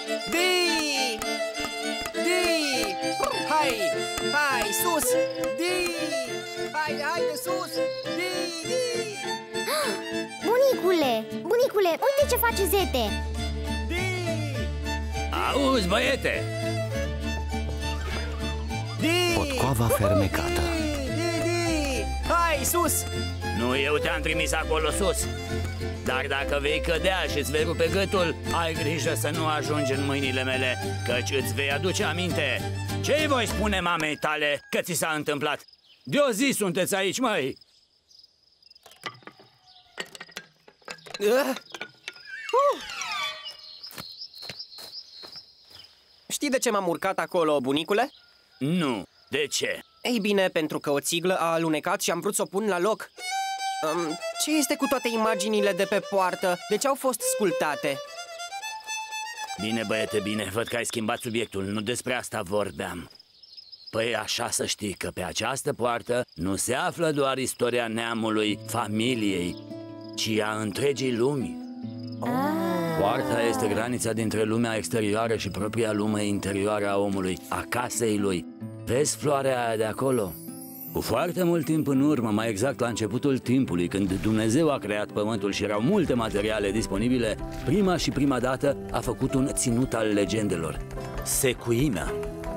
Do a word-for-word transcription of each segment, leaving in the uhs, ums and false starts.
Di! Di! Hai! Hai, sus! Di! Hai, hai de sus! Di! Di! Bunicule! Bunicule, uite ce face Zete! Di! Auzi, băiete! Di! Potcoava fermecată. Di! Di! Hai, sus! Nu eu te-am trimis acolo sus. Dar dacă vei cădea și îți vei rupe gâtul, ai grijă să nu ajungi în mâinile mele, căci îți vei aduce aminte. Ce-i voi spune mamei tale că ți s-a întâmplat? De o zi sunteți aici, măi! Uh. Uh. Știi de ce m-am urcat acolo, bunicule? Nu, de ce? Ei bine, pentru că o țiglă a alunecat și am vrut să o pun la loc. um, Ce este cu toate imaginile de pe poartă? De ce au fost sculptate? Bine, băiete, bine, văd că ai schimbat subiectul, nu despre asta vorbeam. Păi așa să știi că pe această poartă nu se află doar istoria neamului, familiei, ci a întregii lumi. Poarta este granița dintre lumea exterioară și propria lume interioară a omului, a casei lui. Vezi floarea aia de acolo? Cu foarte mult timp în urmă, mai exact la începutul timpului, când Dumnezeu a creat pământul și erau multe materiale disponibile, prima și prima dată a făcut un ținut al legendelor, secuimea.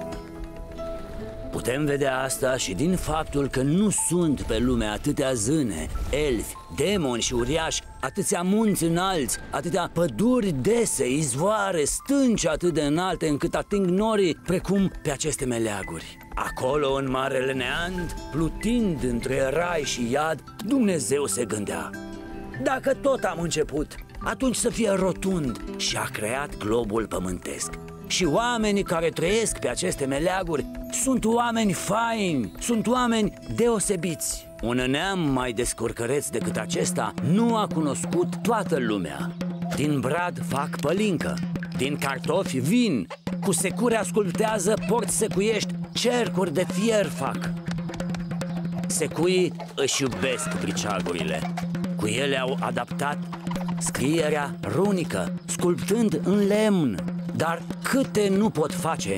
Putem vedea asta și din faptul că nu sunt pe lume atâtea zâne, elfi, demoni și uriași, atâția munți înalți, atâtea păduri dese, izvoare, stânci atât de înalte încât ating norii, precum pe aceste meleaguri. Acolo, în Marele Neant, plutind între rai și iad, Dumnezeu se gândea: dacă tot am început, atunci să fie rotund, și a creat globul pământesc. Și oamenii care trăiesc pe aceste meleaguri sunt oameni faini, sunt oameni deosebiți. Un neam mai descurcăreț decât acesta nu a cunoscut toată lumea. Din brad fac pălincă, din cartofi vin, cu secure ascultează porți secuiești, cercuri de fier fac. Secuii își iubesc briceagurile. Cu ele au adaptat scrierea runică, sculptând în lemn. Dar câte nu pot face?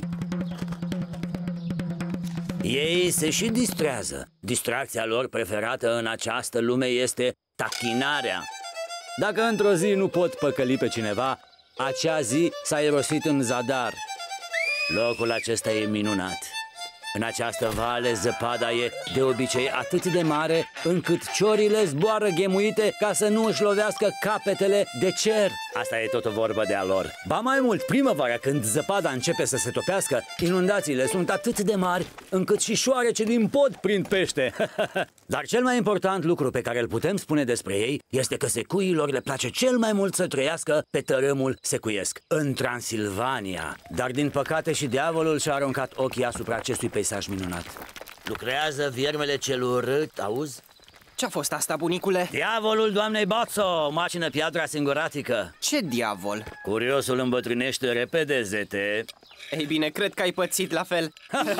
Ei se și distrează. Distracția lor preferată în această lume este tachinarea. Dacă într-o zi nu pot păcăli pe cineva, acea zi s-a irosit în zadar. Locul acesta e minunat. În această vale zăpada e de obicei atât de mare încât ciorile zboară ghemuite ca să nu își lovească capetele de cer. Asta e tot o vorbă de-a lor. Ba mai mult, primăvara, când zăpada începe să se topească, inundațiile sunt atât de mari încât și șoarece din pod prind pește. Dar cel mai important lucru pe care îl putem spune despre ei este că secuiilor le place cel mai mult să trăiască pe tărâmul secuiesc, în Transilvania. Dar din păcate și diavolul și-a aruncat ochii asupra acestui peisaj minunat. Lucrează viermele cel urât, auzi? Ce-a fost asta, bunicule? Diavolul doamnei Boțo, macină piatra singuratică. Ce diavol? Curiosul îmbătrânește repede, Zete. Ei bine, cred că ai pățit la fel.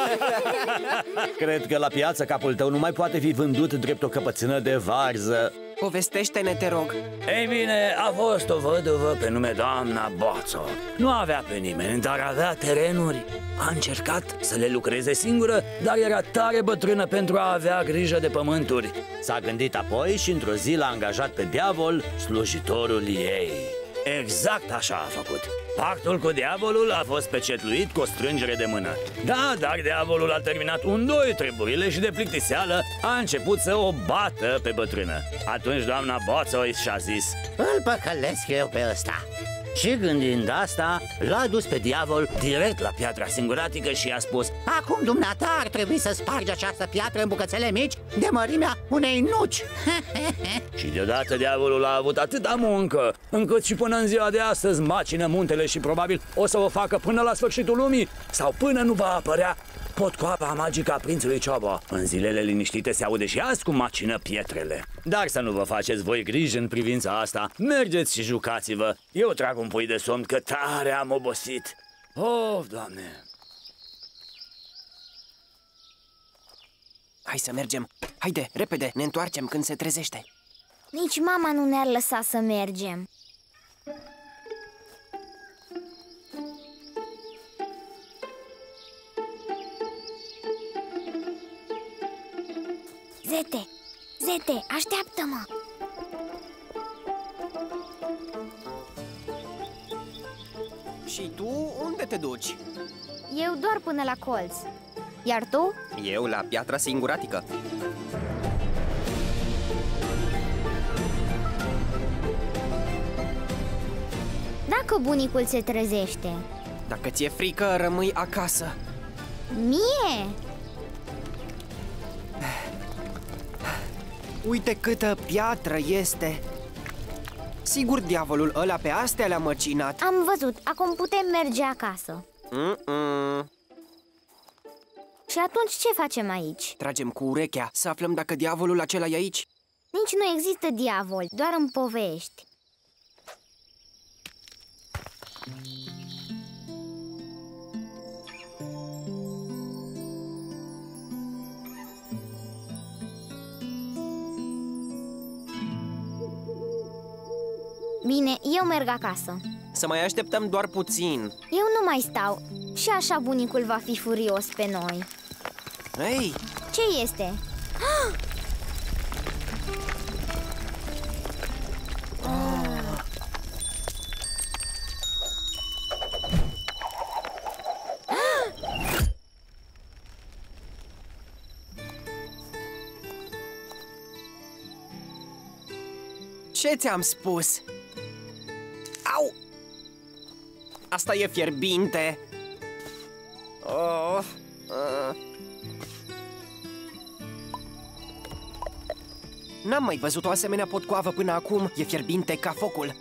Cred că la piață capul tău nu mai poate fi vândut drept o căpățână de varză. Povestește-ne, te rog. Ei bine, a fost o văduvă pe nume doamna Boțo. Nu avea pe nimeni, dar avea terenuri. A încercat să le lucreze singură, dar era tare bătrână pentru a avea grijă de pământuri. S-a gândit apoi și într-o zi l-a angajat pe diavol, slujitorul ei. Exact așa a făcut. Pactul cu diavolul a fost pecetluit cu o strângere de mână. Da, dar diavolul a terminat un doi treburile și de plictiseală a început să o bată pe bătrână. Atunci doamna Boțo și-a zis: îl păcălesc eu pe ăsta. Și gândind asta, l-a dus pe diavol direct la piatra singuratică și i-a spus: acum dumneata ar trebui să spargi această piatră în bucățele mici de mărimea unei nuci. Și deodată diavolul a avut atâta muncă încât și până în ziua de astăzi macină muntele și probabil o să o facă până la sfârșitul lumii, sau până nu va apărea potcoapa magică a prințului Ciobo. În zilele liniștite se aude și azi cum macină pietrele. Dar să nu vă faceți voi griji în privința asta. Mergeți și jucați-vă. Eu trag un pui de somn că tare am obosit. Of, Doamne! Hai să mergem. Haide, repede, ne întoarcem când se trezește. Nici mama nu ne-ar lăsa să mergem. Zete, Zete, așteaptă-mă! Și tu unde te duci? Eu doar până la colț. Iar tu? Eu la piatra singuratică. Dacă bunicul se trezește? Dacă ți-e frică, rămâi acasă. Mie? Uite câtă piatră este. Sigur diavolul ăla pe astea le-a măcinat. Am văzut, acum putem merge acasă. Mm-mm. Și atunci ce facem aici? Tragem cu urechea să aflăm dacă diavolul acela e aici. Nici nu există diavol, doar în povești. Bine, eu merg acasă. Să mai așteptăm doar puțin. Eu nu mai stau. Și așa bunicul va fi furios pe noi. Hei! Ce este? Ce ți-am spus? Au! Asta e fierbinte. Oh, uh. N-am mai văzut o asemenea potcoavă până acum. E fierbinte ca focul.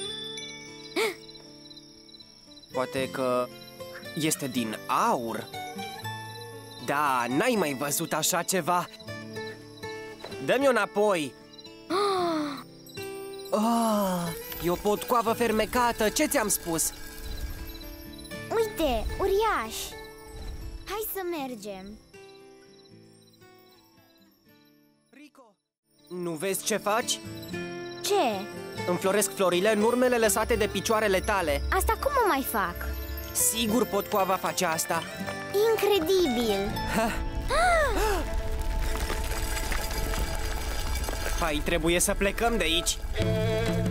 Poate că este din aur. Da, n-ai mai văzut așa ceva. Dă-mi-o înapoi. Oh, e o potcoavă fermecată. Ce ți-am spus? Uite, uriaș. Hai să mergem. Rico, nu vezi ce faci? Ce? Înfloresc florile în urmele lăsate de picioarele tale. Asta cum o mai fac? Sigur potcoava face asta. Incredibil! Hai, trebuie să plecăm de aici.